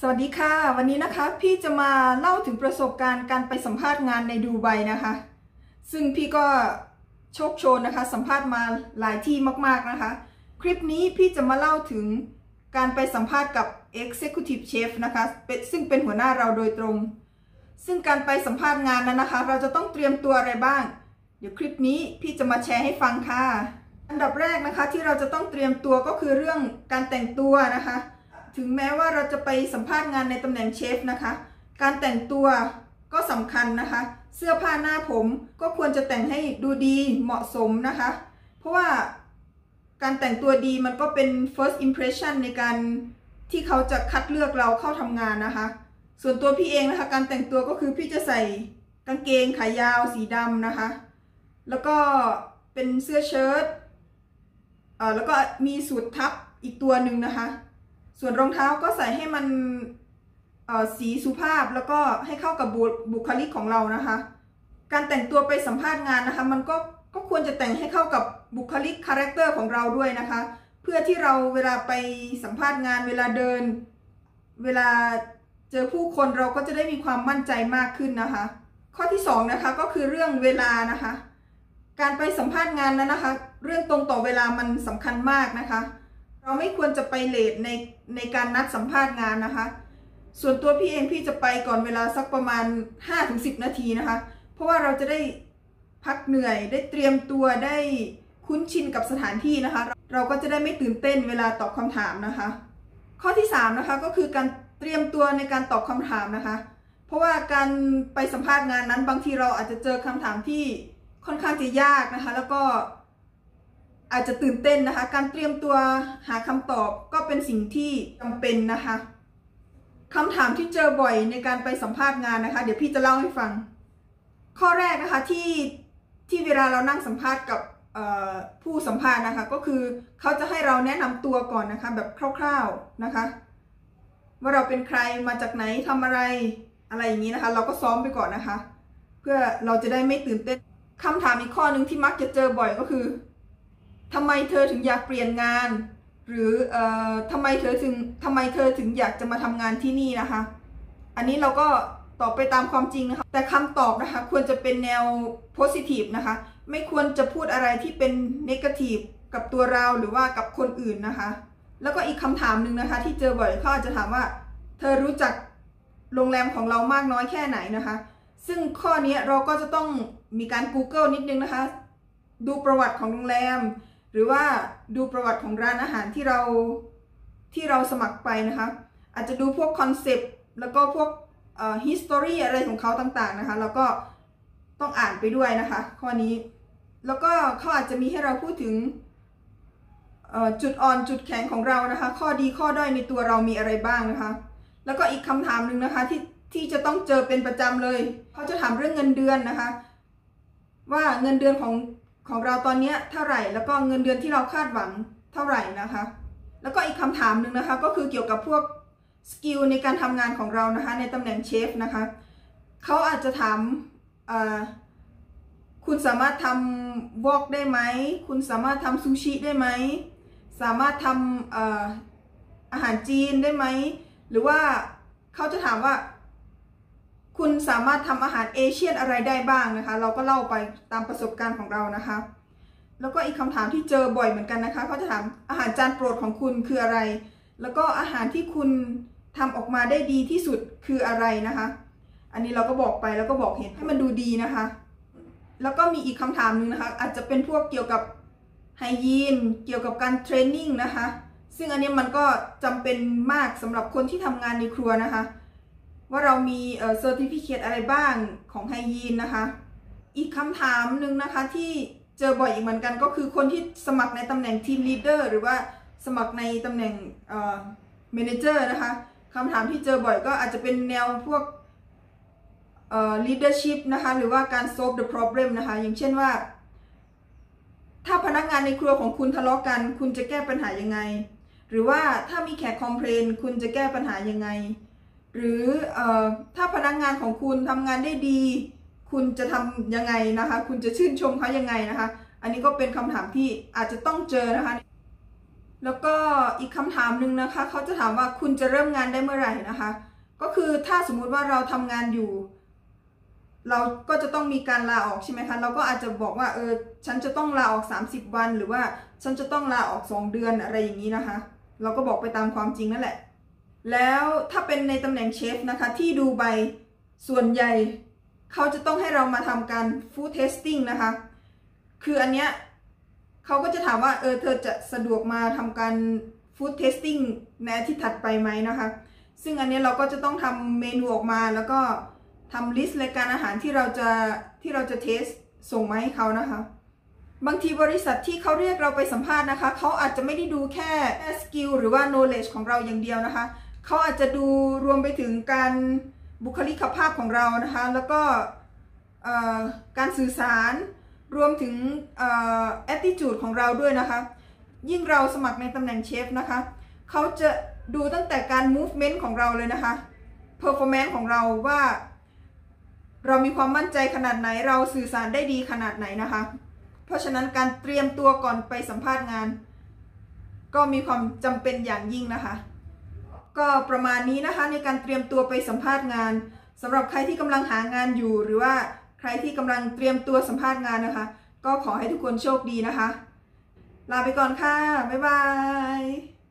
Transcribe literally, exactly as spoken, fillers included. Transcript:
สวัสดีค่ะวันนี้นะคะพี่จะมาเล่าถึงประสบการณ์การไปสัมภาษณ์งานในดูไบนะคะซึ่งพี่ก็โชคโชนนะคะสัมภาษณ์มาหลายที่มากๆนะคะคลิปนี้พี่จะมาเล่าถึงการไปสัมภาษณ์กับ Executive Chef นะคะซึ่งเป็นหัวหน้าเราโดยตรงซึ่งการไปสัมภาษณ์งานนั้นนะคะเราจะต้องเตรียมตัวอะไรบ้างเดี๋ยวคลิปนี้พี่จะมาแชร์ให้ฟังค่ะอันดับแรกนะคะที่เราจะต้องเตรียมตัวก็คือเรื่องการแต่งตัวนะคะถึงแม้ว่าเราจะไปสัมภาษณ์งานในตำแหน่งเชฟนะคะการแต่งตัวก็สำคัญนะคะเสื้อผ้าหน้าผมก็ควรจะแต่งให้ดูดีเหมาะสมนะคะเพราะว่าการแต่งตัวดีมันก็เป็น first impression ในการที่เขาจะคัดเลือกเราเข้าทำงานนะคะส่วนตัวพี่เองนะคะการแต่งตัวก็คือพี่จะใส่กางเกงขายาวสีดำนะคะแล้วก็เป็นเสื้อเชิ้ตเอ่อแล้วก็มีสูททับอีกตัวหนึ่งนะคะส่วนรองเท้าก็ใส่ให้มันสีสุภาพแล้วก็ให้เข้ากับบุคลิกของเรานะคะการแต่งตัวไปสัมภาษณ์งานนะคะมันก็ก็ควรจะแต่งให้เข้ากับบุคลิกคาแรคเตอร์ของเราด้วยนะคะเพื่อที่เราเวลาไปสัมภาษณ์งานเวลาเดินเวลาเจอผู้คนเราก็จะได้มีความมั่นใจมากขึ้นนะคะข้อที่สองนะคะก็คือเรื่องเวลานะคะการไปสัมภาษณ์งานนั้นนะคะเรื่องตรงต่อเวลามันสำคัญมากนะคะเราไม่ควรจะไปเลทในในการนัดสัมภาษณ์งานนะคะส่วนตัวพี่เองพี่จะไปก่อนเวลาสักประมาณ ห้าถึงสิบ นาทีนะคะเพราะว่าเราจะได้พักเหนื่อยได้เตรียมตัวได้คุ้นชินกับสถานที่นะคะเราก็จะได้ไม่ตื่นเต้นเวลาตอบคำถามนะคะข้อที่สามนะคะก็คือการเตรียมตัวในการตอบคำถามนะคะเพราะว่าการไปสัมภาษณ์งานนั้นบางทีเราอาจจะเจอคำถามที่ค่อนข้างจะยากนะคะแล้วก็อาจจะตื่นเต้นนะคะการเตรียมตัวหาคำตอบก็เป็นสิ่งที่จำเป็นนะคะคำถามที่เจอบ่อยในการไปสัมภาษณ์งานนะคะเดี๋ยวพี่จะเล่าให้ฟังข้อแรกนะคะที่ที่เวลาเรานั่งสัมภาษณ์กับผู้สัมภาษณ์นะคะก็คือเขาจะให้เราแนะนำตัวก่อนนะคะแบบคร่าวๆนะคะว่าเราเป็นใครมาจากไหนทำอะไรอะไรอย่างนี้นะคะเราก็ซ้อมไปก่อนนะคะเพื่อเราจะได้ไม่ตื่นเต้นคำถามอีกข้อหนึ่งที่มักจะเจอบ่อยก็คือทำไมเธอถึงอยากเปลี่ยนงานหรือเอ่อทำไมเธอถึงทำไมเธอถึงอยากจะมาทำงานที่นี่นะคะอันนี้เราก็ตอบไปตามความจริงนะคะแต่คำตอบนะคะควรจะเป็นแนว positive นะคะไม่ควรจะพูดอะไรที่เป็น negative กับตัวเราหรือว่ากับคนอื่นนะคะแล้วก็อีกคำถามหนึ่งนะคะที่เจอบ่อยเขาอาจจะถามว่าเธอรู้จักโรงแรมของเรามากน้อยแค่ไหนนะคะซึ่งข้อนี้เราก็จะต้องมีการ Google นิดนึงนะคะดูประวัติของโรงแรมหรือว่าดูประวัติของร้านอาหารที่เราที่เราสมัครไปนะคะอาจจะดูพวกคอนเซปต์แล้วก็พวกเอ่อ history อะไรของเขาต่างๆนะคะแล้วก็ต้องอ่านไปด้วยนะคะข้อนี้แล้วก็เขาอาจจะมีให้เราพูดถึงจุดอ่อนจุดแข็งของเรานะคะข้อดีข้อด้อยในตัวเรามีอะไรบ้างนะคะแล้วก็อีกคำถามหนึ่งนะคะที่ที่จะต้องเจอเป็นประจำเลยเขาจะถามเรื่องเงินเดือนนะคะว่าเงินเดือนของของเราตอนนี้เท่าไหร่แล้วก็เงินเดือนที่เราคาดหวังเท่าไหร่นะคะแล้วก็อีกคำถามหนึ่งนะคะก็คือเกี่ยวกับพวกสกิลในการทำงานของเรานะคะในตำแหน่งเชฟนะคะเขาอาจจะถามคุณสามารถทำวอกได้ไหมคุณสามารถทำซูชิได้ไหมสามารถทำอาหารจีนได้ไหมหรือว่าเขาจะถามว่าคุณสามารถทำอาหารเอเชียนอะไรได้บ้างนะคะเราก็เล่าไปตามประสบการณ์ของเรานะคะแล้วก็อีกคำถามที่เจอบ่อยเหมือนกันนะคะเขาจะถามอาหารจานโปรดของคุณคืออะไรแล้วก็อาหารที่คุณทำออกมาได้ดีที่สุดคืออะไรนะคะอันนี้เราก็บอกไปแล้วก็บอกเหตุให้มันดูดีนะคะแล้วก็มีอีกคำถามหนึ่งนะคะอาจจะเป็นพวกเกี่ยวกับไฮยีนเกี่ยวกับการเทรนนิ่งนะคะซึ่งอันนี้มันก็จำเป็นมากสำหรับคนที่ทำงานในครัวนะคะว่าเรามีเอ่อเซอร์ติฟิเคตอะไรบ้างของไฮยีนนะคะอีกคำถามหนึ่งนะคะที่เจอบ่อยอีกเหมือนกันก็คือคนที่สมัครในตำแหน่งทีมลีดเดอร์หรือว่าสมัครในตำแหน่งเอ่อเมเนเจอร์นะคะคำถามที่เจอบ่อยก็อาจจะเป็นแนวพวกเอ่อ leadership นะคะหรือว่าการ solve the problem นะคะอย่างเช่นว่าถ้าพนักงานในครัวของคุณทะเลาะกันคุณจะแก้ปัญหายังไงหรือว่าถ้ามีแขกคอมเพลนคุณจะแก้ปัญหายังไงหรือเอ่อถ้าพนักงานของคุณทำงานได้ดีคุณจะทำยังไงนะคะคุณจะชื่นชมเขายังไงนะคะอันนี้ก็เป็นคำถามที่อาจจะต้องเจอนะคะแล้วก็อีกคำถามหนึ่งนะคะเขาจะถามว่าคุณจะเริ่มงานได้เมื่อไหร่นะคะก็คือถ้าสมมุติว่าเราทำงานอยู่เราก็จะต้องมีการลาออกใช่ไหมคะเราก็อาจจะบอกว่าเออฉันจะต้องลาออกสามสิบวันหรือว่าฉันจะต้องลาออกสองเดือนอะไรอย่างนี้นะคะเราก็บอกไปตามความจริงนั่นแหละแล้วถ้าเป็นในตำแหน่งเชฟนะคะที่ดูไบส่วนใหญ่เขาจะต้องให้เรามาทำการฟู้ดเทสติ้งนะคะคืออันเนี้ยเขาก็จะถามว่าเออเธอจะสะดวกมาทำการฟู้ดเทสติ้งในอาทิตย์ถัดไปไหมนะคะซึ่งอันนี้เราก็จะต้องทำเมนูออกมาแล้วก็ทำลิสต์รายการอาหารที่เราจะที่เราจะเทสส่งมาให้เขานะคะบางทีบริษัทที่เขาเรียกเราไปสัมภาษณ์นะคะเขาอาจจะไม่ได้ดูแค่สกิลหรือว่า knowledge ของเราอย่างเดียวนะคะเขาอาจจะดูรวมไปถึงการบุคลิกภาพของเรานะคะแล้วก็การสื่อสารรวมถึง attitude ของเราด้วยนะคะยิ่งเราสมัครในตำแหน่งเชฟนะคะเขาจะดูตั้งแต่การ movement ของเราเลยนะคะ performance ของเราว่าเรามีความมั่นใจขนาดไหนเราสื่อสารได้ดีขนาดไหนนะคะเพราะฉะนั้นการเตรียมตัวก่อนไปสัมภาษณ์งานก็มีความจำเป็นอย่างยิ่งนะคะก็ประมาณนี้นะคะในการเตรียมตัวไปสัมภาษณ์งานสำหรับใครที่กำลังหางานอยู่หรือว่าใครที่กำลังเตรียมตัวสัมภาษณ์งานนะคะก็ขอให้ทุกคนโชคดีนะคะลาไปก่อนค่ะบ๊ายบาย